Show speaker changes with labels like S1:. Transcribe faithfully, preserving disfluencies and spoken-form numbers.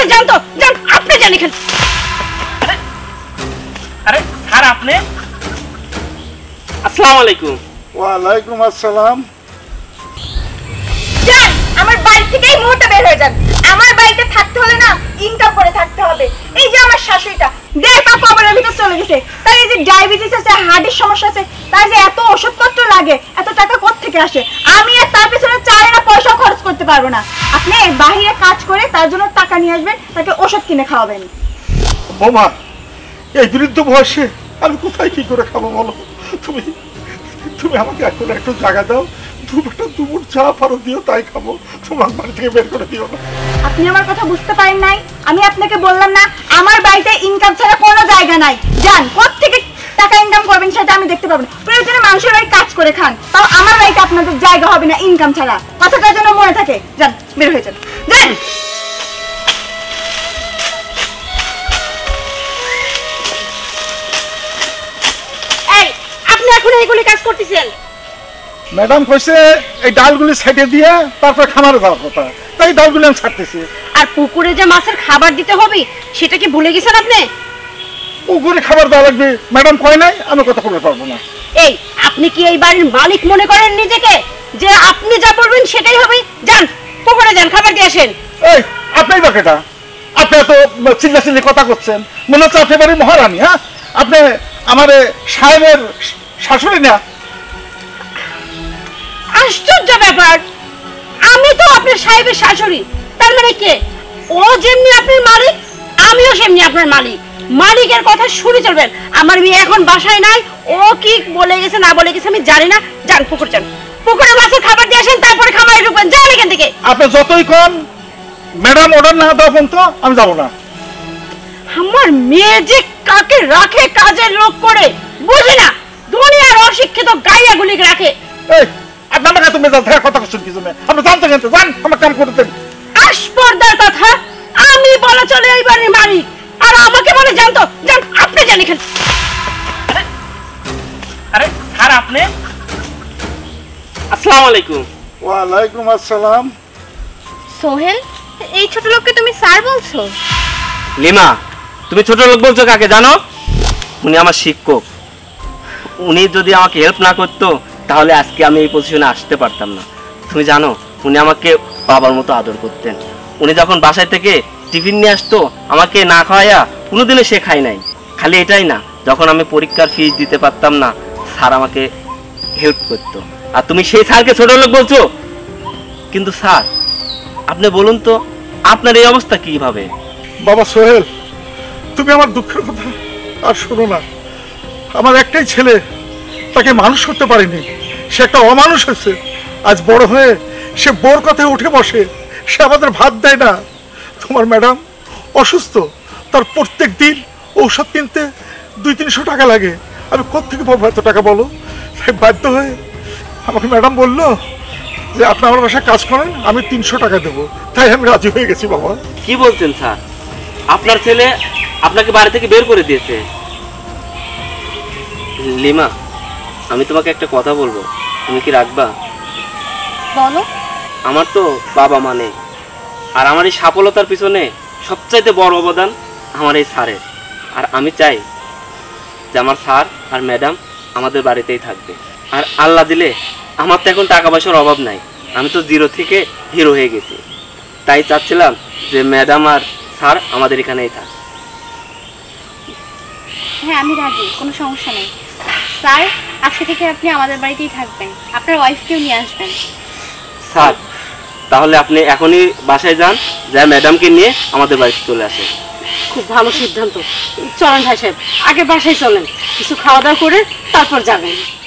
S1: বলে যান তো, যান আপনি জানি খান।
S2: আরে স্যার আপনি? আসসালামু আলাইকুম।
S3: ওয়ালাইকুম আসসালাম।
S4: যান আমার বাড়ি থেকে এই মুহূর্তে বের হয়ে যান। আমার বাড়িতে থাকতে হলে না ইনকাম করে থাকতে হবে। এই যে আমার শাশুড়িটা দেড় পা কবরের ভিতর চলে গেছে, তার এই যে ডায়াবেটিস আছে, হার্টের সমস্যা আছে, তার যে এত ওষুধপত্র লাগে, এত টাকা কোথা থেকে আসে? আমি আর তার পিছনে চাই না পয়সা খরচ করতে পারবো না। আপনি বাইরে কাজ করে তার জন্য টাকা নিয়ে আসবেন, তাকে ওষুধ কিনে খাওয়াবেন।
S3: বৌমা, এই বৃদ্ধ বয়সে আমি কোথায় কি করে খাবো বলো? তুমি তুমি আমাকে এখন একটু জায়গা দাও, দুপুরটা দুপুর চা ফারো দিও, তাই খাবো। তোমার বাড়ি থেকে বের করে দিও না।
S4: আপনি আমার কথা বুঝতে পারেন নাই? আমি আপনাকে বললাম না আমার বাড়িতে ইনকাম ছাড়া কোনো জায়গা নাই। যান, কোথা থেকে টাকা ইনকাম করবেন সেটা আমি দেখতে পাবো না। প্রয়োজনে মানুষের বাড়ি কাজ করে খান, তাও আমার বাড়িতে আপনাদের জায়গা হবে না ইনকাম ছাড়া। কথাটা যেন মনে থাকে। যান, বের হয়ে যান, যান।
S1: এই আপনি এখন এইগুলি কাজ করতেছেন?
S3: ম্যাডাম কইছে এই ডালগুলি সাইডে দিয়ে তারপর খামারে যাওয়ার কথা, তাই ডালগুলি আমি ছাড়তেছি।
S1: আর পুকুরে যে মাছের খাবার দিতে হবে সেটা কি ভুলে গেছেন আপনি?
S3: পুকুরে খাবার দেওয়া লাগবে ম্যাডাম কয় নাই, আমি কথা বলতে পারবো না।
S1: এই আপনি কি এই বাড়ির মালিক মনে করেন নিজেকে, যে আপনি যা বলবেন সেটাই হবে? যান পুকুরে যান, খাবার দিয়ে আসেন।
S3: এই আপনি বা কেটা? আপনি এত চিল্লা চিল্লি কথা করছেন, মনে হচ্ছে আপনি বাড়ির মহারানী। হ্যাঁ, আপনি আমার সাহেবের শাশুড়ি না?
S1: আশ্চর্য ব্যাপার, আমি তো আপনার সাহেবের শাশুড়ি, তার মানে কে? ও যেমনি আপনার মালিক, আমিও সেমনি আপনার মালিক। মালিকের কথা শুনে চলবেন। আমার মেয়ে এখন বাসায় নাই, ও কি বলে গেছে না বলে গেছে আমি জানি না। যান পুকুর যান, পুকুরে মাছের খাবার দিয়ে আসেন, তারপরে খামারে ঢুকবেন। যান এখান থেকে।
S3: আপনি যতই কম ম্যাডাম অর্ডার না দেওয়া পর্যন্ত আমি যাবো না।
S1: আমার মেয়ে যে কাকে রাখে কাজের লোক করে বুঝি না, দুনিয়ার অশিক্ষিত গাইয়াগুলি রাখে।
S3: এই আপনি আমাকে তুমি কথা করছেন কি জন্য? আপনি জানতে জানতে যান, আমার কাম করতেন।
S1: আসপর্দার কথা আমি বলা চলে এই বাড়ির মালিক, আর আমাকে বলে জানতো। জান আপনি জানি খান।
S2: আরে স্যার আপনি? আসসালামু আলাইকুম।
S3: ওয়ালাইকুম আসসালাম।
S4: সোহেল, এই ছোট লোককে তুমি স্যার বলছো?
S2: লিমা, তুমি ছোট লোক বলছো কাকে জানো? উনি আমার শিক্ষক। উনি যদি আমাকে হেল্প না করতো তাহলে আজকে আমি এই পজিশনে আসতে পারতাম না। তুমি জানো উনি আমাকে বাবার মতো আদর করতেন। উনি যখন বাসায় থেকে টিফিন নিয়ে আসতো আমাকে না খাওয়াইয়া কোনোদিনও সে খায় নাই। খালি এটাই না, যখন আমি পরীক্ষার ফিস দিতে পারতাম না স্যার আমাকে হেল্প করতো। আর তুমি সেই স্যারকে ছোট লোক বলছো? কিন্তু স্যার আপনি বলুন তো আপনার এই অবস্থা কিভাবে?
S3: বাবা সোহেল, তুমি আমার দুঃখের কথা আর শোনো না। আমার একটাই ছেলে, তাকে মানুষ করতে পারিনি, সে একটা অমানুষ হয়েছে। আজ বড় হয়ে সে বোর কথায় উঠে বসে, সে আমাদের ভাত দেয় না। তোমার ম্যাডাম অসুস্থ, তার প্রত্যেক দিন ঔষধ কিনতে দুই তিনশো টাকা লাগে। আমি কোত্থেকে পাবো এত টাকা বলো? তাই বাধ্য হয়ে আমাকে ম্যাডাম বললো যে আপনি আমার বাসায় কাজ করেন, আমি তিনশো টাকা দেবো। তাই আমি রাজি হয়ে গেছি। বাবা
S2: কি বলছেন স্যার? আপনার ছেলে আপনাকে বাড়ি থেকে বের করে দিয়েছে? লিমা, আমি তোমাকে একটা কথা বলবো, তুমি কি রাখবা?
S4: বলো।
S2: আমার তো বাবা মানে, আর আমার এই সফলতার পিছনে সবচাইতে বড় অবদান আমার এই স্যারের। আর আমি চাই যে আমার স্যার আর ম্যাডাম আমাদের বাড়িতেই থাকবে। আর আল্লাহ দিলে আমার তো এখন টাকা পয়সার অভাব নাই, আমি তো জিরো থেকে হিরো হয়ে গেছি। তাই চাচ্ছিলাম যে ম্যাডাম আর স্যার আমাদের এখানেই থাক।
S4: হ্যাঁ আমি রাজি, কোনো সমস্যা নেই। স্যার আজকে থেকে আপনি আমাদের বাড়িতেই থাকবেন, আপনার ওয়াইফকেও নিয়ে আসবেন।
S2: স্যার তাহলে আপনি এখনই বাসায় যান, যা ম্যাডামকে নিয়ে আমাদের বাড়িতে চলে আসেন।
S1: খুব ভালো সিদ্ধান্ত। চলেন ভাই সাহেব, আগে বাসায় চলেন, কিছু খাওয়া দাওয়া করে তারপর যাবেন।